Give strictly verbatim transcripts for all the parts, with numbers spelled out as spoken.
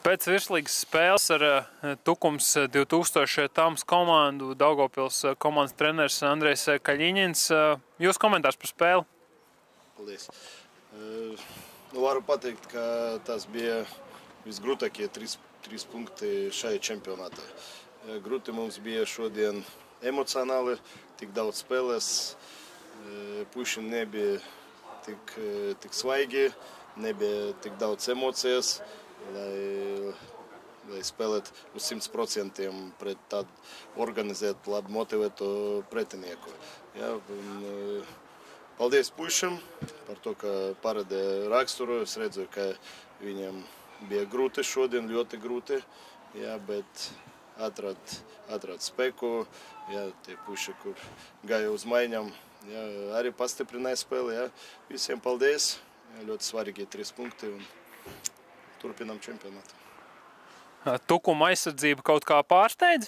Pēc virslīgas spēles ar Tukums divi tūkstoši Tams komandu, Daugavpils komandas treneris Andrejs Kaļiņins. Jūs komentārs par spēli? Paldies. Nu, varu pateikt, ka tas bija visgrūtākie trīs, trīs punkti šajā čempionātā. Grūti mums bija šodien emocionāli, tik daudz spēles, puiši nebija tik, tik svaigi, nebija tik daudz emocijas, lai, lai spēlētu uz simt procentiem pret tādu organizētu, labi motivētu pretinieku. Ja, un, paldies puišiem par to, ka parādīja raksturu. Es redzu, ka viņiem bija grūti šodien, ļoti grūti, ja, bet atrad, atrad spēku. Ja, tie puiši, kur gāja uz maiņām, ja, arī pastiprināja spēli. Ja. Visiem paldies. Ja, ļoti svarīgi trīs punkti un turpinām čempionātu. Tukuma aizsardzība kaut kā pārsteidz?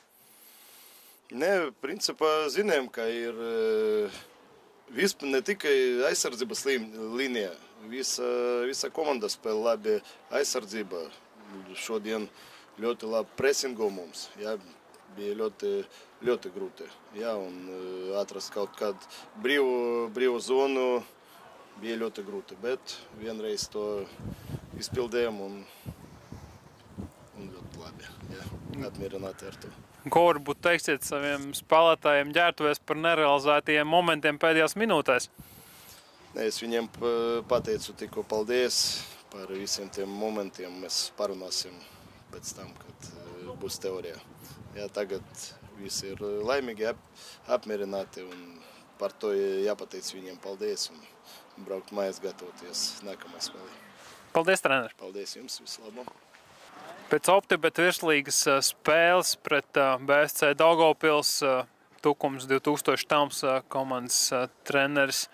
Nē, principā zinām, ka ir vispār ne tikai aizsardzības līnija. Visa, visa komanda spēlē labi aizsardzība. Šodien ļoti labi presingo mums. Ja, bija ļoti, ļoti grūti. Ja, un atrast kaut kādu brīvu, brīvu zonu bija ļoti grūti. Bet vienreiz to izpildējām un, un ļoti labi. Ja, apmierināti ar to. Ko varbūt teiksiet saviem spēlētājiem ģērtuvēs par nerealizētajiem momentiem pēdējās minūtēs? Ne, es viņiem pateicu tikko paldies par visiem tiem momentiem. Mēs parunāsim pēc tam, kad būs teorijā. Ja, tagad visi ir laimīgi, ap, apmierināti un par to jāpateic viņiem paldies un braukt mājās gatavoties nākamajai spēlē. Paldies, treneri! Paldies jums, visu labu! Pēc Optibet virslīgas spēles pret B S C Daugavpils Tukums divi tūkstoši Tams komandas treneris.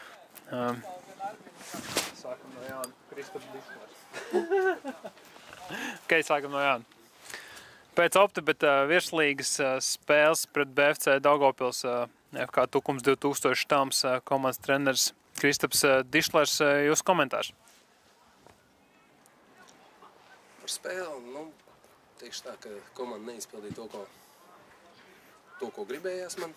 Sākam no Jāna. Kristaps Dislers. Ok, sākam no Jāna. Pēc Optibet virslīgas spēles pret B F C Daugavpils F K Tukums divi tūkstoši Tams komandas treneris Kristaps Dislers. Jūs komentārs? Par spēli, nu, teikšu tā, ka komanda neizpildīja to, ko, to, ko gribējās man.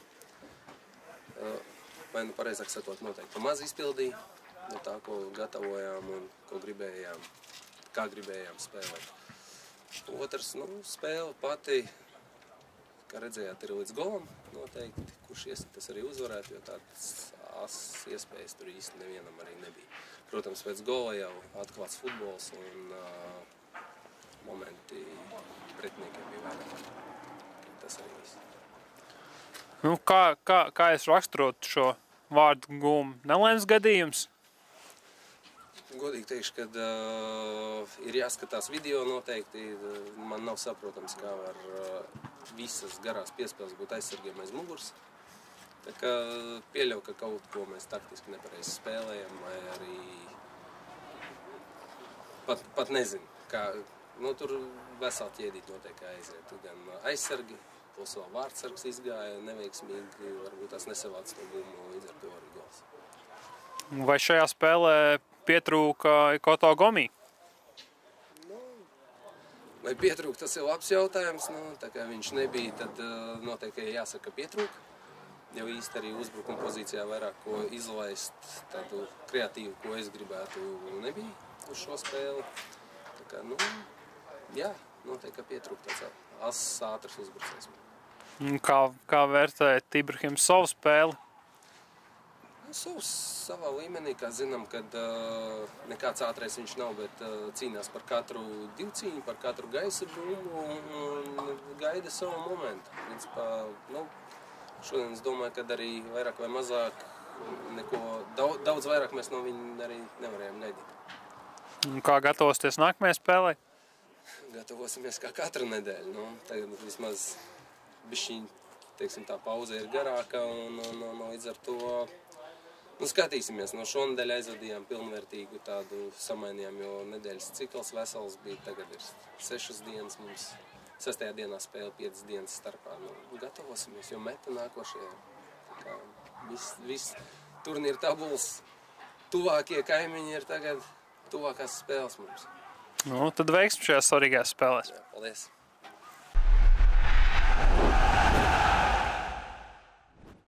Vai nu pareizāk sakot, noteikti maz izpildīja no tā, ko gatavojām un ko gribējām, kā gribējām spēlēt. Otrs, nu, spēle pati, kā redzējāt, ir līdz golam noteikti, kurš iesaka, tas arī uzvarētu, jo tādas asas iespējas tur īsti nevienam arī nebija. Protams, pēc gola jau atklāts futbols un uh, momenti pretiniekiem bija vairāk. Tas arī viss. Nu, kā, kā, kā es raksturotu šo vārdu gūmu? Nelēms gadījums? Godīgi teikšu, ka uh, ir jāskatās video noteikti. Man nav saprotams, kā var uh, visas garās piespēles būt aizsargiem aiz muguras. Tā kā pieļauju, ka kaut ko mēs taktiski nepareizi spēlējam, vai arī pat, pat nezinu, kā. Nu, tur vesela ķēdīt noteikti aiziet. Gan aizsargi, plus vēl vārdsargs izgāja neveiksmīgi, varbūt tās nesavāc to gumu, līdz ar to arī gols. Vai šajā spēlē pietrūka Koto Gomī? Nu, vai pietrūka, tas ir labs jautājums. Nu, tā kā viņš nebija, tad noteikti jāsaka, ka pietrūka. Jau īsti arī uzbrukuma pozīcijā vairāk ko izlaist, tādu kreatīvu, ko es gribētu, nebija uz šo spēli. Tā kā, nu, jā, noteikti, ka pietrūk tāds asas ātrs uzbrucējs. Kā, kā vērtēt Ibrahims savu spēli? Nu, savs savā līmenī, kā zinām, kad uh, nekāds ātrais viņš nav, bet uh, cīnās par katru divcīņu, par katru gaisa bumbu un, un gaida savu momentu. Principā, nu, šodien es domāju, ka arī vairāk vai mazāk, neko, daudz, daudz vairāk mēs no viņa arī nevarējām gaidīt. Un kā gatavosties nākamajai spēlē? Gatavosimies kā katru nedēļu. Nu, tagad vismaz bišķiņ, teiksim, tā pauze ir garāka un, un, un līdz ar to nu, skatīsimies. No šonedēļ aizvadījām pilnvērtīgu tādu samainījām, jo nedēļas cikls vesels bija. Tagad ir sešas dienas mums, sestajā dienā spēle piecas dienas starpā. Nu, gatavosimies, jo meta nākošajā. Tā kā viss, viss turnīra tabulas tuvākie kaimiņi ir tagad tuvākās spēles mums. Nu, tad veiksmi šajās svarīgās spēlēs. Jā, paldies!